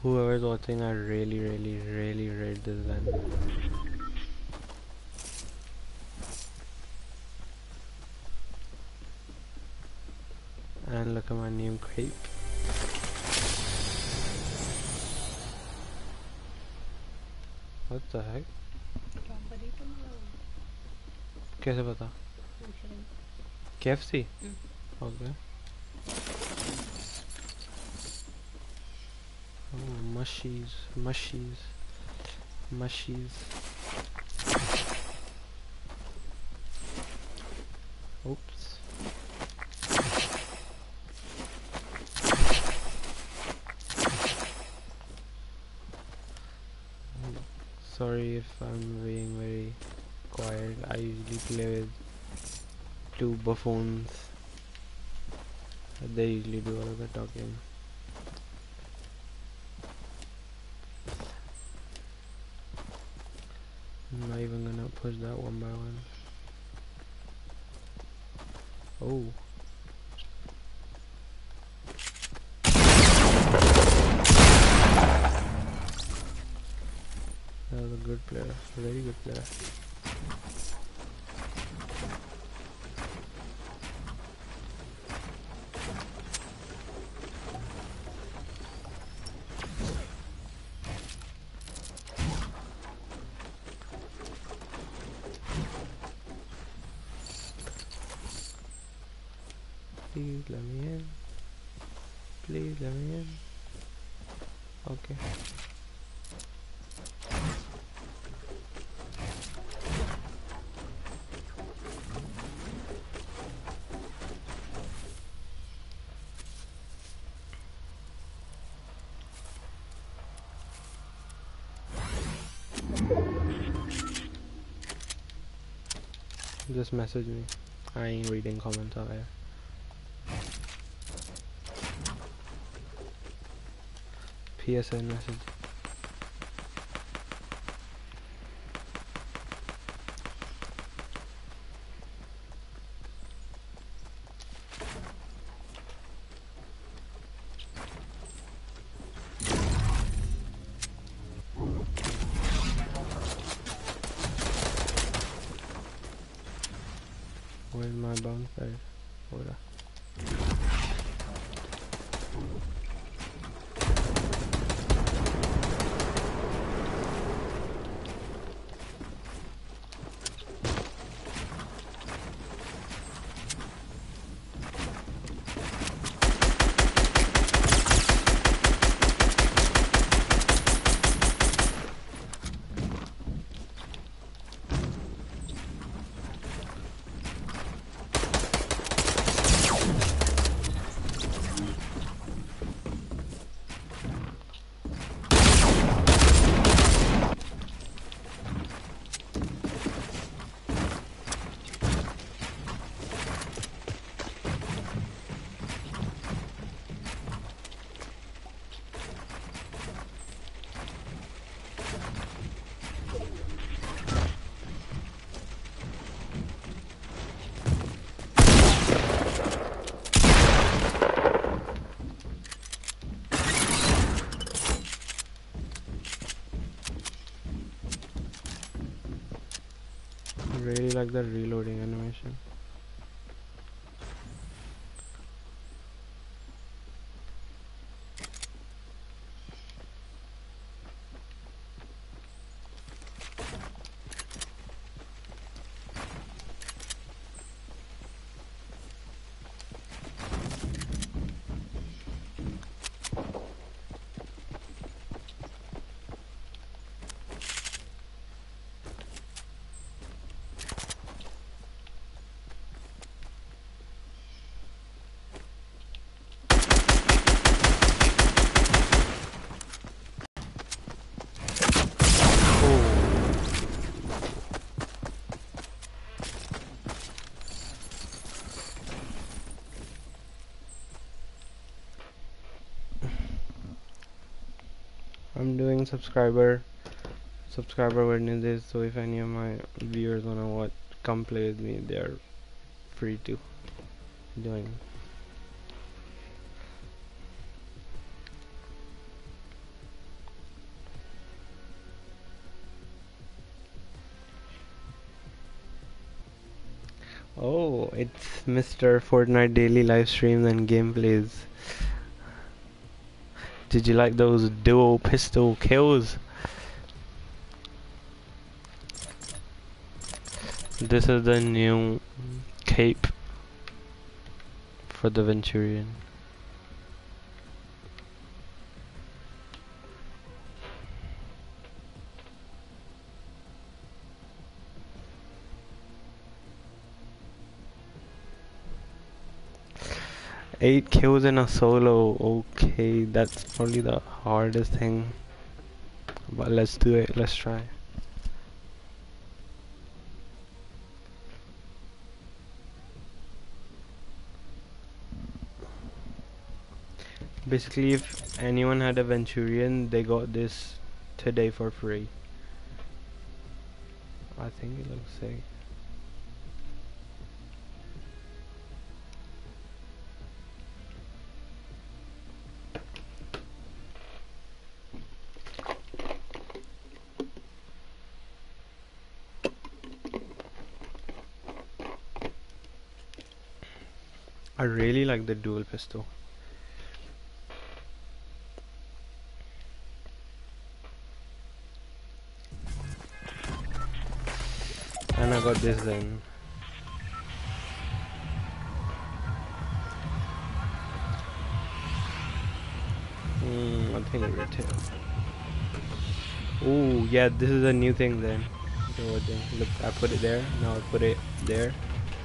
Whoever's watching, I really rate this gun. And look at my new cape. What the heck? कैसे पता? KFC? Okay. Oh, mushies. Oops. Sorry if I'm being very quiet. I usually play with two buffoons. They usually do all of the talking. I'm not even gonna push that one by one. Oh. That was a good player. A very good player. Please let me in. Please let me in. Okay. Just message me. I ain't reading comments out here. PSN message. Where's my bounce pad? Hold up. Really like the reloading animation. I'm doing subscriber Wednesdays, so if any of my viewers wanna come play with me, they're free to join. Oh, it's Mr. Fortnite daily live streams and gameplays. Did you like those dual pistol kills? This is the new cape for the Venturian. Eight kills in a solo. Okay, that's probably the hardest thing. But let's do it. Let's try. Basically, if anyone had a Venturian, they got this today for free. I think it looks sick. I really like the dual pistol. And I got this then. I think retail. Oh yeah, this is a new thing then. Look, I put it there. Now I put it there.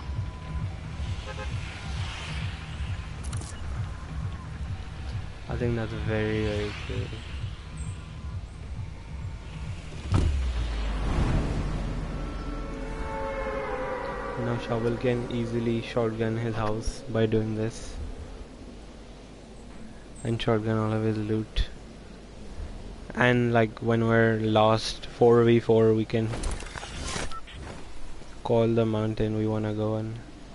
I think that's very, very good. Now Shovel can easily shotgun his house by doing this. And shotgun all of his loot. And like when we're lost 4v4, we can call the mountain we wanna go on.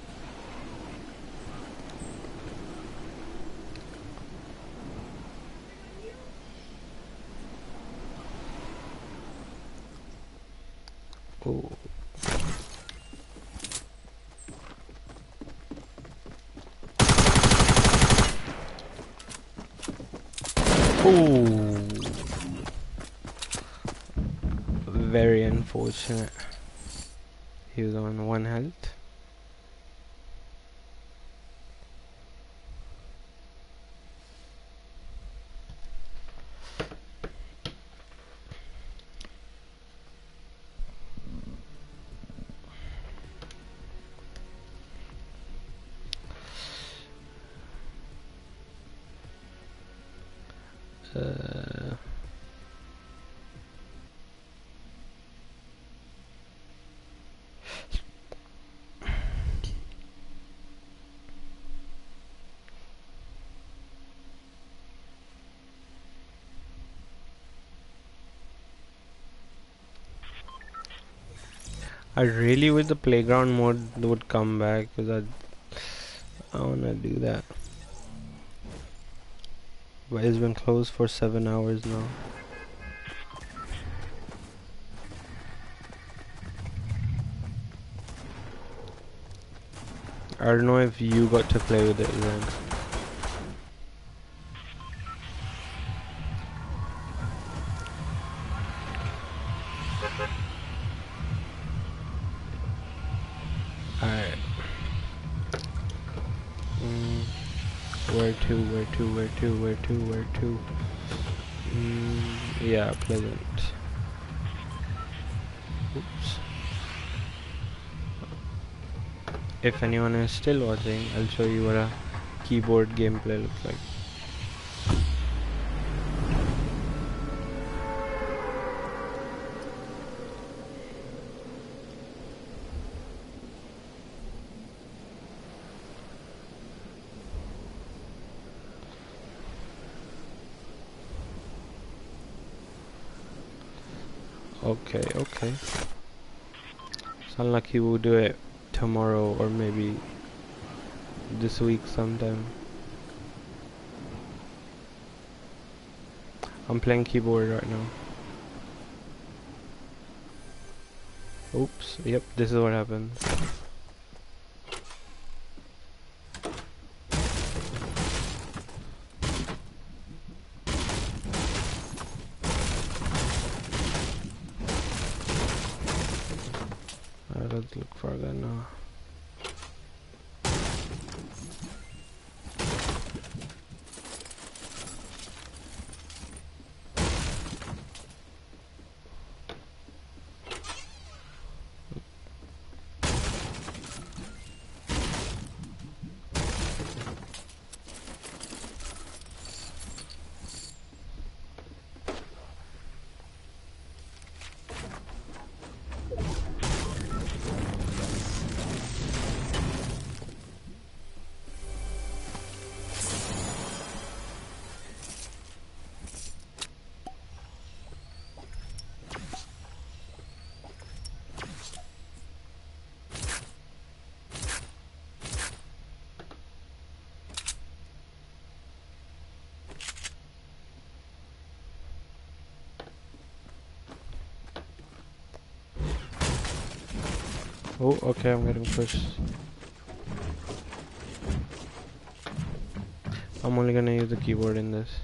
Oh. Ooh. Very unfortunate. He was on 1 health. I really wish the playground mode would come back because I wanna do that. But it's been closed for 7 hours now. I don't know if you got to play with it then. Alright. Where to? Yeah, Pleasant. Oops. If anyone is still watching, I'll show you what a keyboard gameplay looks like. Okay. Sound like he will do it tomorrow or maybe this week sometime. I'm playing keyboard right now. Oops, yep, this is what happens. let's look for that now. Oh, okay, I'm getting pushed. I'm only gonna use the keyboard in this.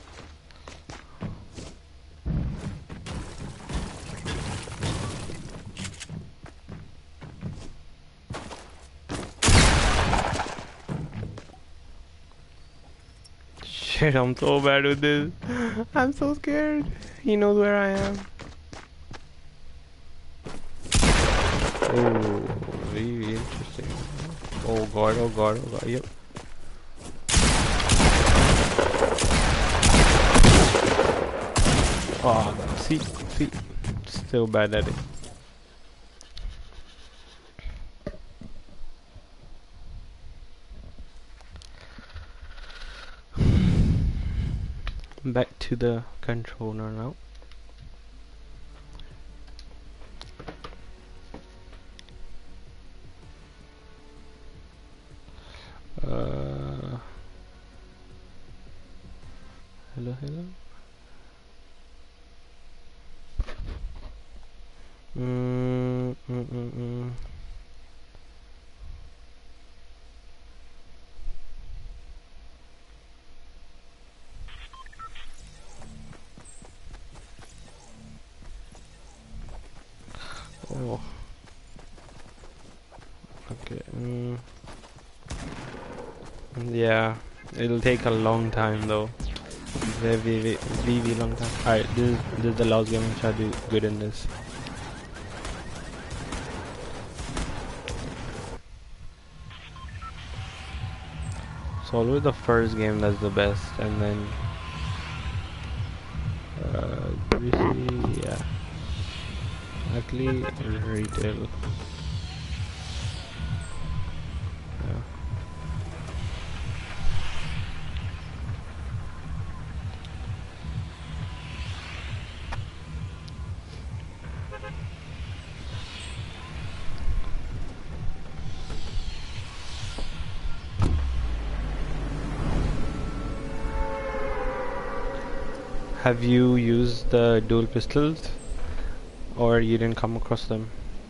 Shit, I'm so bad with this. I'm so scared. He knows where I am. Oh, really interesting. Oh god, oh god, oh god, yep. Oh, see, still bad at it. Back to the controller now. Hello. Oh. Okay. Yeah, it'll take a long time though. Very long time. Alright, this is the last game. I'm trying to do good in this. It's always the first game that's the best, and then yeah, actually retail. Yeah. Have you used the dual pistols, or you didn't come across them?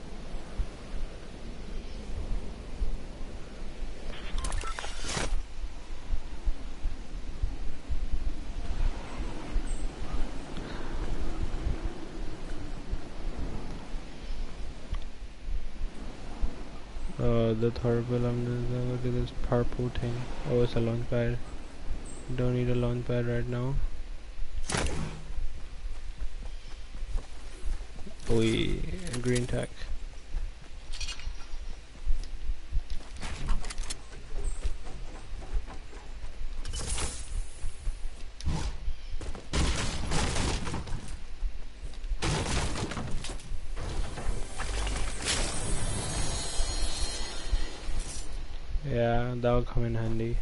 The horrible, look at this purple thing. Oh, it's a launch pad. Don't need a launch pad right now. Oi, green tack. Yeah, that'll come in handy.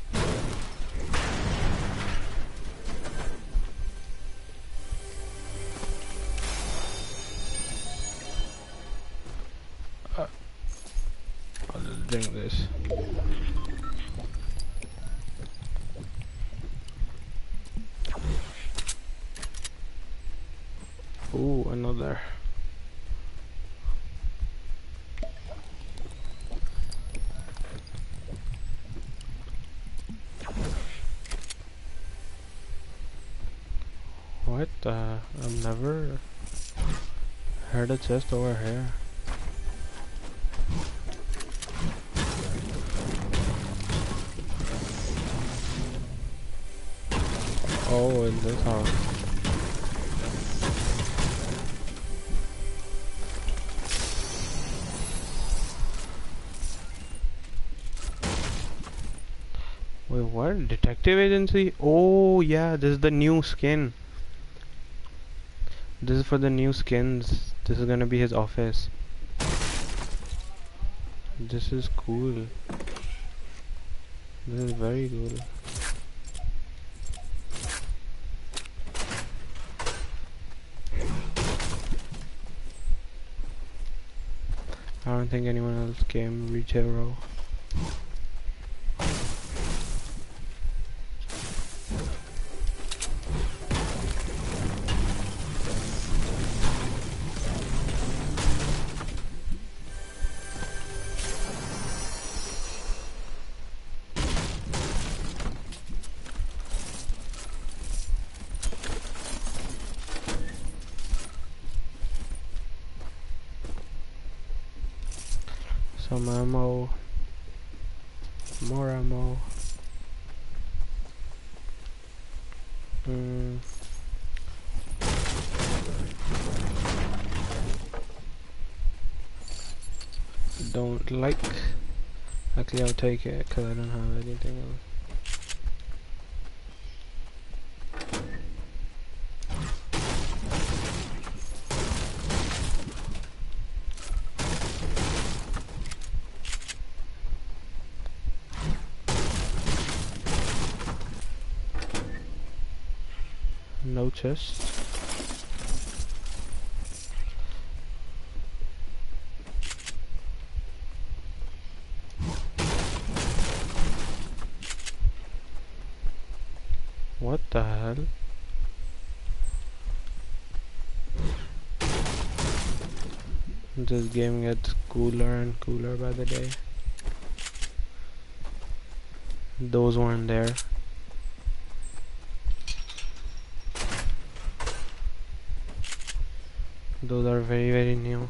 I'll just drink this. Ooh, another. What? I've never heard a chest over here. Oh, in this house. Wait, what? Detective agency? Oh, yeah, this is the new skin. This is for the new skins. This is gonna be his office. This is cool. This is very cool. I don't think anyone else came. Rechero. Some ammo. More ammo. Don't like. Actually, I'll take it because I don't have anything else. No chest. What the hell? This game gets cooler and cooler by the day. Those weren't there. Those are very, very new.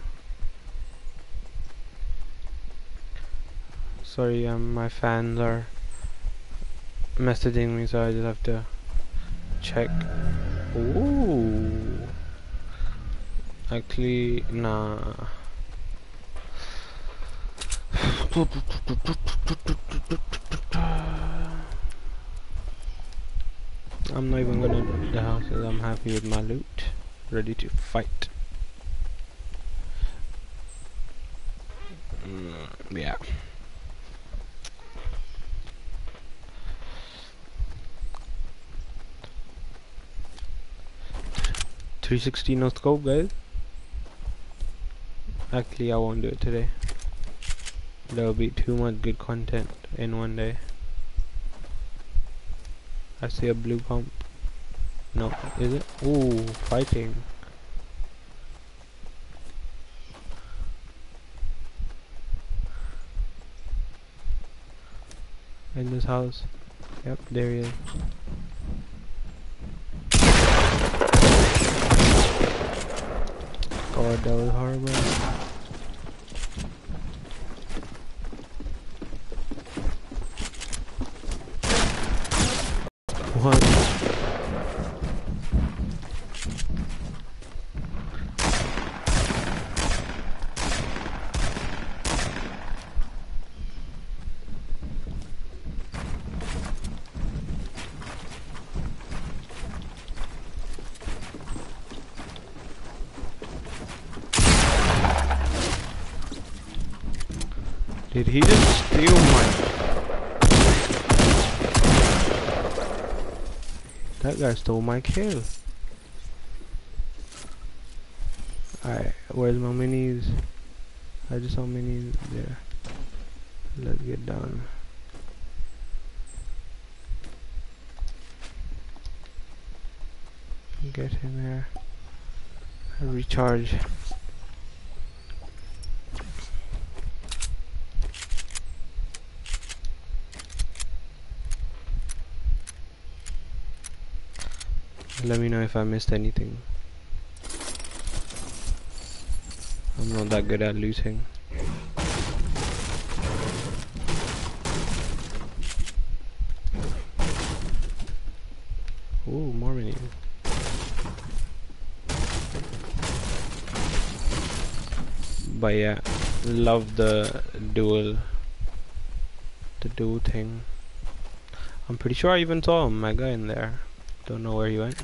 Sorry, my fans are messaging me, so I just have to check. Ooh. Actually, nah. I'm not even gonna do the houses. I'm happy with my loot. Ready to fight. Yeah. .360 no scope, guys. Actually, I won't do it today. There will be too much good content in one day. I see a blue pump. No, is it? Ooh, fighting. In this house. Yep, there he is. God, that was horrible. What? Did he just steal my... That guy stole my kill. Alright, where's my minis? I just saw minis there. Let's get down. Get in there. Recharge. Let me know if I missed anything. I'm not that good at looting. Ooh, But yeah, love the duel thing. I'm pretty sure I even saw a Mega in there. Don't know where he went.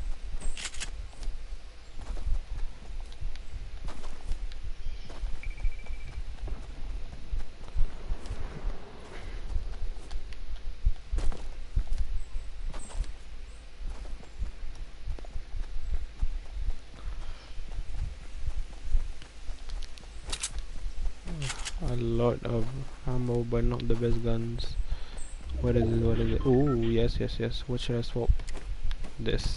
A lot of ammo, but not the best guns. What is it? What is it? Oh, yes, yes, yes. What should I swap? This.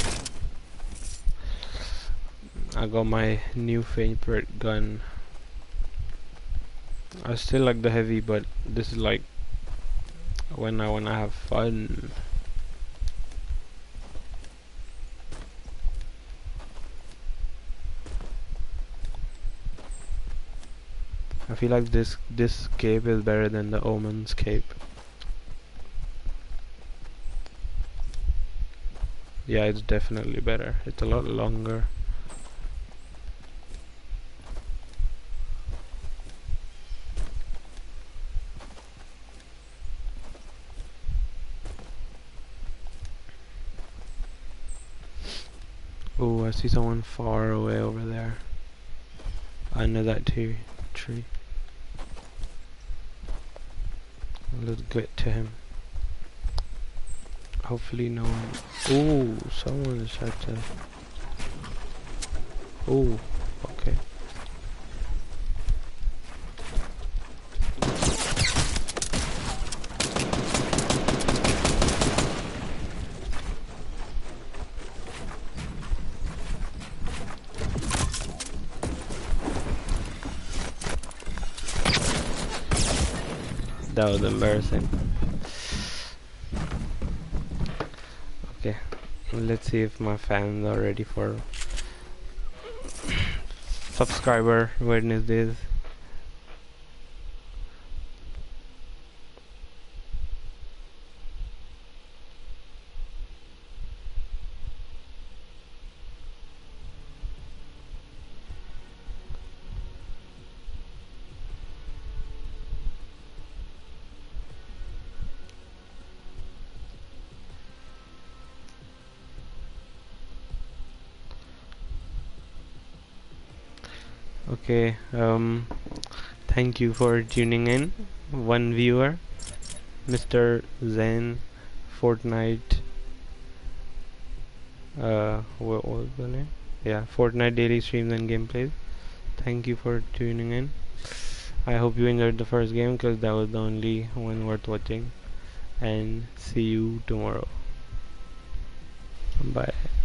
I got my new favorite gun. I still like the heavy, but this is like when I wanna have fun. I feel like this cape is better than the Omen's cape. Yeah, it's definitely better. It's a lot longer. Oh, I see someone far away over there. Under that tree. Let's get to him. Hopefully no one... Oh, someone is trying to... Oh, okay. That was embarrassing. Okay, let's see if my fans are ready for subscriber Wednesdays. Okay, thank you for tuning in. One viewer, Mr. Zen, Fortnite. What was the name? Yeah, Fortnite daily streams and gameplays. Thank you for tuning in. I hope you enjoyed the first game because that was the only one worth watching. And see you tomorrow. Bye.